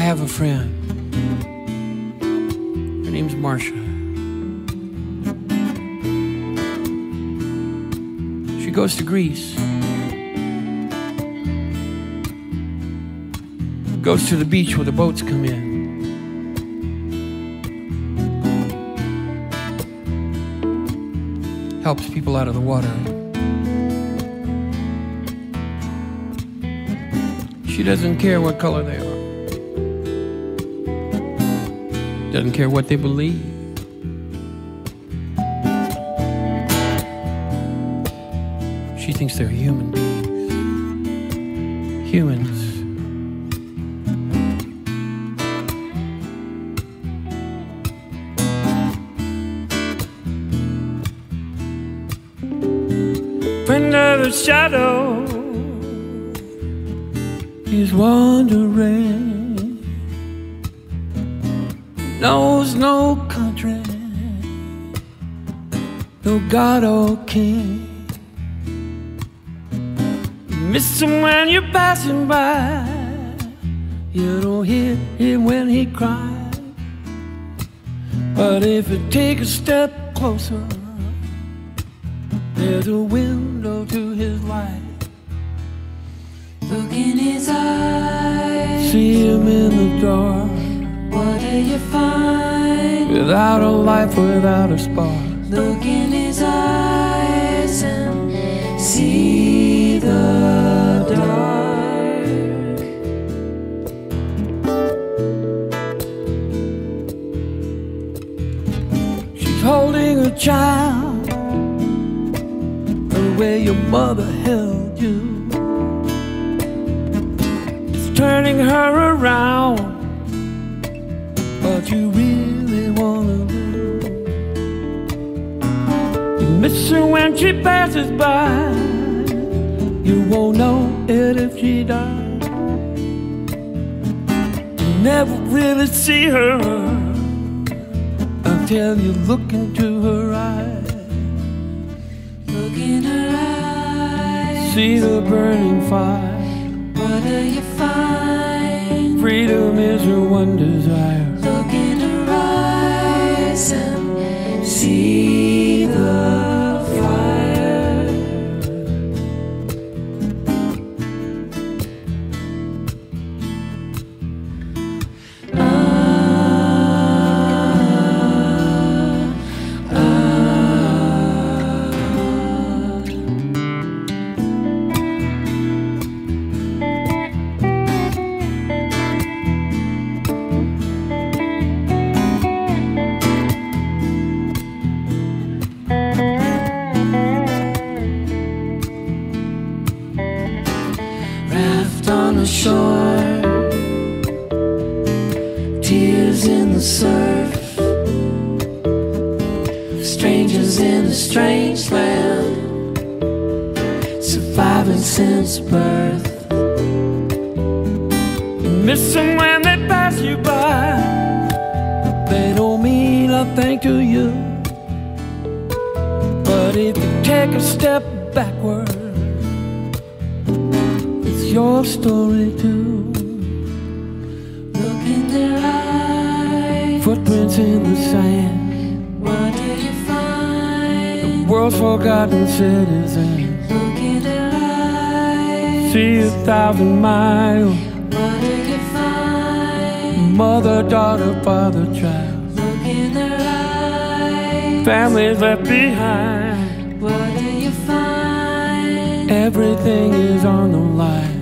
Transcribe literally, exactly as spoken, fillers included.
have a friend. Her name's Marcia. She goes to Greece. Goes to the beach where the boats come in. Helps people out of the water. She doesn't care what color they are. Doesn't care what they believe. She thinks they're human beings. Humans. Under the shadow, he's wandering, knows no country, no God or king. You miss him when you're passing by, you don't hear him when he cries. But if you take a step closer, there's a window to his life. Look in his eyes, see him in the dark. What do you find? Without a life, without a spark. Look in his eyes and see the dark. She's holding a child the way your mother held you. It's turning her around, what you really wanna do. You miss her when she passes by, you won't know it if she dies. You never really see her until you look into her eyes. Look in her eyes, see the burning fire. What do you find? Freedom is her one desire. Look in her eyes and see the fire. Ah, ah. On the shore, tears in the surf, strangers in a strange land, surviving since birth. You miss them when they pass you by, they don't mean a thing to you. But if you take a step backward, your story too. Look in their eyes, footprints in the sand. What do you find? The world's forgotten citizen. Look in their eyes, see a thousand miles. What do you find? Mother, daughter, father, child. Look in their eyes, families left behind. What do you find? Everything is on the line.